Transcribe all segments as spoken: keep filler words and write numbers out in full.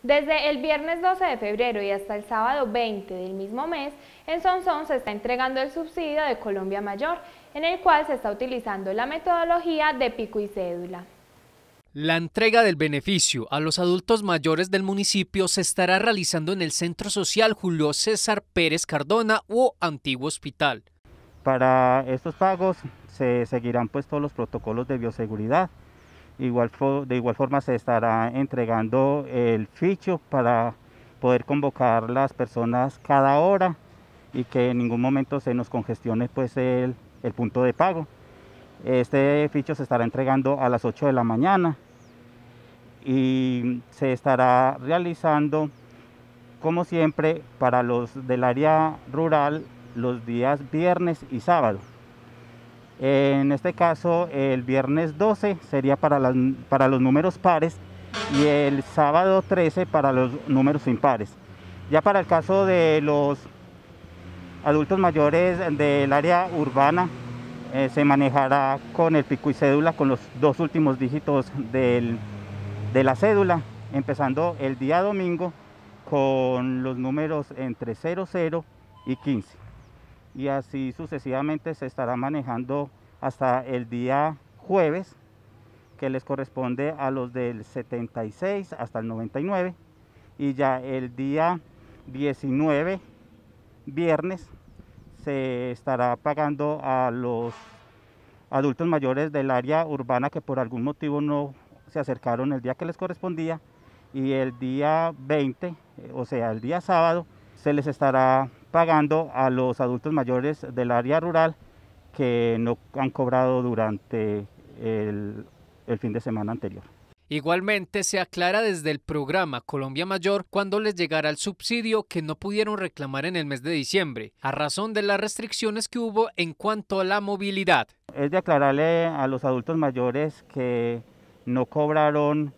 Desde el viernes doce de febrero y hasta el sábado veinte del mismo mes, en Sonsón se está entregando el subsidio de Colombia Mayor, en el cual se está utilizando la metodología de pico y cédula. La entrega del beneficio a los adultos mayores del municipio se estará realizando en el Centro Social Julio César Pérez Cardona o Antiguo Hospital. Para estos pagos se seguirán pues todos los protocolos de bioseguridad. Igual, de igual forma se estará entregando el ficho para poder convocar las personas cada hora y que en ningún momento se nos congestione pues el, el punto de pago. Este ficho se estará entregando a las ocho de la mañana y se estará realizando, como siempre, para los del área rural los días viernes y sábado. En este caso, el viernes doce sería para, las, para los números pares y el sábado trece para los números impares. Ya para el caso de los adultos mayores del área urbana, eh, se manejará con el pico y cédula, con los dos últimos dígitos del, de la cédula, empezando el día domingo con los números entre cero cero y quince. Y así sucesivamente se estará manejando hasta el día jueves, que les corresponde a los del setenta y seis hasta el noventa y nueve, y ya el día diecinueve, viernes, se estará pagando a los adultos mayores del área urbana que por algún motivo no se acercaron el día que les correspondía, y el día veinte, o sea el día sábado, se les estará pagando a los adultos mayores del área rural que no han cobrado durante el, el fin de semana anterior. Igualmente se aclara desde el programa Colombia Mayor cuándo les llegará el subsidio que no pudieron reclamar en el mes de diciembre, a razón de las restricciones que hubo en cuanto a la movilidad. Es de aclararle a los adultos mayores que no cobraron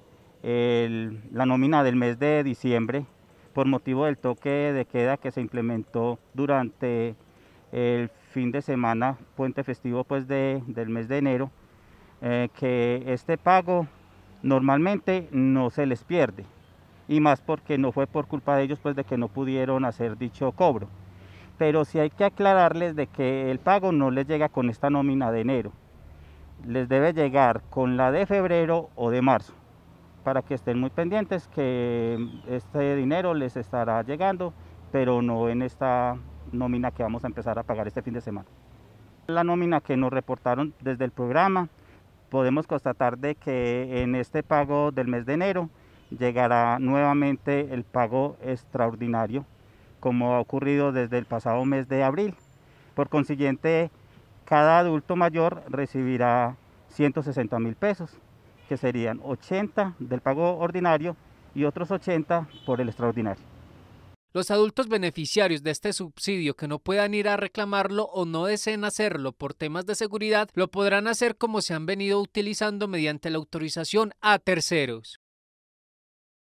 el, la nómina del mes de diciembre por motivo del toque de queda que se implementó durante el fin de semana, puente festivo pues de, del mes de enero, eh, que este pago normalmente no se les pierde, y más porque no fue por culpa de ellos pues de que no pudieron hacer dicho cobro. Pero sí hay que aclararles de que el pago no les llega con esta nómina de enero, les debe llegar con la de febrero o de marzo, para que estén muy pendientes que este dinero les estará llegando, pero no en esta nómina que vamos a empezar a pagar este fin de semana. La nómina que nos reportaron desde el programa, podemos constatar de que en este pago del mes de enero llegará nuevamente el pago extraordinario, como ha ocurrido desde el pasado mes de abril. Por consiguiente, cada adulto mayor recibirá ciento sesenta mil pesos, que serían ochenta del pago ordinario y otros ochenta por el extraordinario. Los adultos beneficiarios de este subsidio que no puedan ir a reclamarlo o no deseen hacerlo por temas de seguridad, lo podrán hacer como se han venido utilizando mediante la autorización a terceros.